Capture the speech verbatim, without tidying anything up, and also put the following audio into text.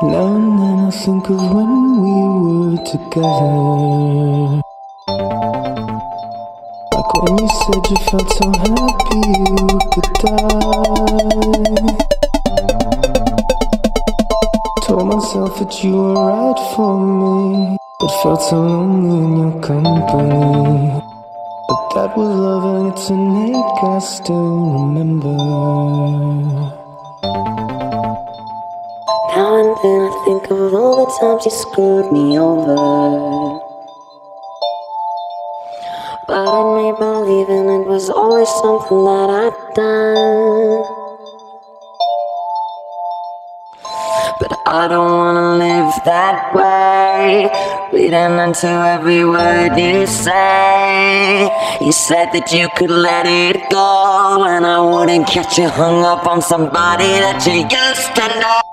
Now and then I think of when we were together, like when you said you felt so happy you could die. Told myself that you were right for me, but felt so lonely in your company. But that was love and it's an ache I still remember. Now and then I think of all the times you screwed me over, but I made believe and it was always something that I'd done. But I don't wanna live that way, reading into every word you say. You said that you could let it go, and I wouldn't catch you hung up on somebody that you used to know.